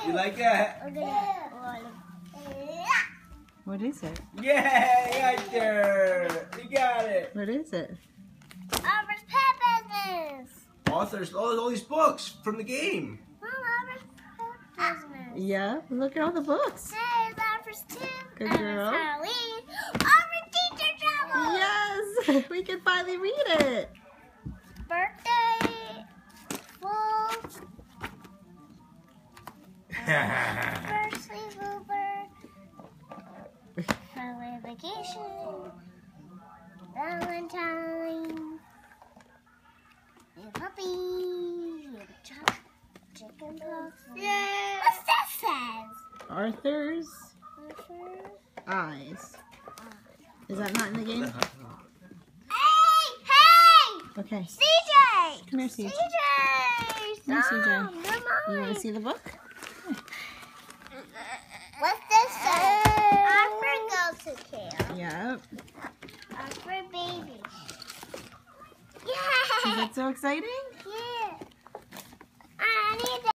You like that? What is it? Yeah, right there. You got it. What is it? Aubrey's pet business. Authors, all these books from the game. Mom, Aubrey's pet business. Yeah, look at all the books. Hey, it's Aubrey's too. Good girl. Halloween. Aubrey's teacher trouble. Yes, we can finally read it. Birthday. Full. First sleepover. Halloween vacation. Valentine. New puppy. Chicken pox. Yeah. What's that says? Arthur's eyes. Is that not in the game? Hey! Okay. CJ! Come here, CJ. CJ! Come here, CJ. Mom, You want to see the book? What's this say? Alfred goes to camp. Yep. Alfred baby. Is Yeah! that so exciting?